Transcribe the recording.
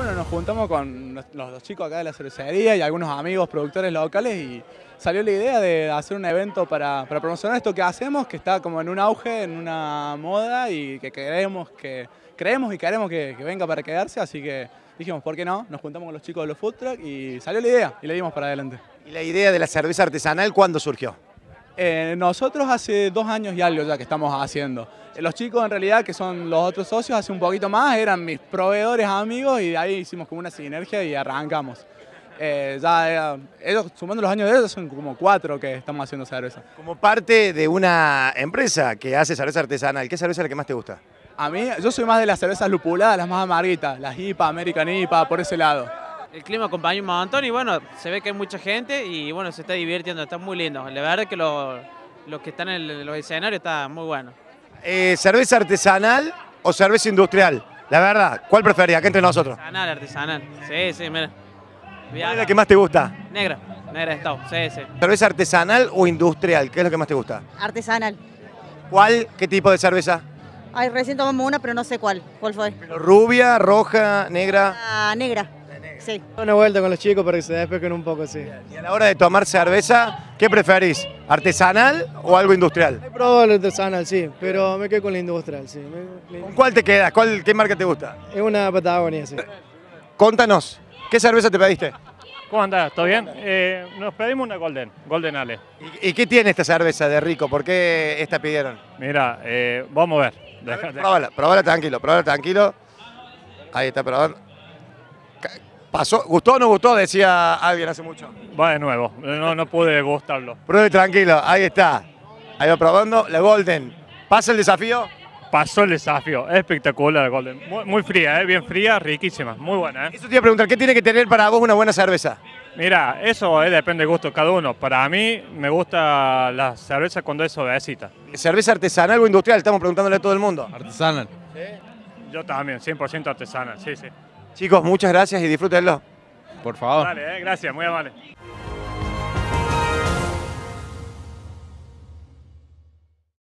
bueno, nos juntamos con los chicos acá de la cervecería y algunos amigos productores locales y salió la idea de hacer un evento para promocionar esto que hacemos, que está como en un auge, en una moda y que creemos y queremos que venga para quedarse, así que dijimos, ¿por qué no? Nos juntamos con los chicos de los food truck y salió la idea y le dimos para adelante. ¿Y la idea de la cerveza artesanal cuándo surgió? Nosotros hace 2 años y algo ya que estamos haciendo. Los chicos en realidad, que son los otros socios, hace un poquito más, eran mis proveedores amigos y de ahí hicimos como una sinergia y arrancamos. Ellos, sumando los años de ellos, son como 4 que estamos haciendo cerveza. Como parte de una empresa que hace cerveza artesanal, ¿qué cerveza es la que más te gusta? A mí, yo soy más de las cervezas lupuladas, las más amarguitas, las IPA, American IPA, por ese lado. El clima acompaña un montón y bueno, se ve que hay mucha gente y bueno, se está divirtiendo, está muy lindo. La verdad es que los que están en los escenarios está muy bueno. ¿Cerveza artesanal o cerveza industrial? La verdad, ¿cuál preferís acá entre nosotros? Artesanal. Sí, mira. ¿Cuál es la que más te gusta? Negra Stout, sí. ¿Cerveza artesanal o industrial? ¿Qué es lo que más te gusta? Artesanal. ¿Cuál? ¿Qué tipo de cerveza? Ay, recién tomamos una, pero no sé cuál. ¿Cuál fue? ¿Rubia, roja, negra? Ah, negra. Sí. Una vuelta con los chicos para que se despejen un poco, sí. Y a la hora de tomar cerveza, ¿qué preferís? ¿Artesanal o algo industrial? He probado el artesanal, sí, pero me quedo con la industrial, sí. ¿Con cuál te quedas? ¿Qué marca te gusta? Es una Patagonia, sí. Contanos, ¿qué cerveza te pediste? ¿Cómo andás? ¿Todo bien? Nos pedimos una Golden Ale. ¿Y qué tiene esta cerveza de rico? ¿Por qué esta pidieron? Mira, vamos a ver. Probala tranquilo. Ahí está probando. ¿Pasó? ¿Gustó o no gustó? Decía alguien hace mucho. Va de nuevo, no pude gustarlo. Pruebe tranquilo, ahí está. Ahí va probando la Golden. ¿Pasa el desafío? Pasó el desafío, es espectacular la Golden. Muy fría, bien fría, riquísima, muy buena. Eso te iba a preguntar, ¿qué tiene que tener para vos una buena cerveza? Mira, eso depende del gusto de cada uno. Para mí me gusta la cerveza cuando es suavecita. ¿Cerveza artesanal o industrial? Estamos preguntándole a todo el mundo. Artesanal. Yo también, 100% artesana, sí. Chicos, muchas gracias y disfrútenlo. Por favor. Dale, gracias, muy amable.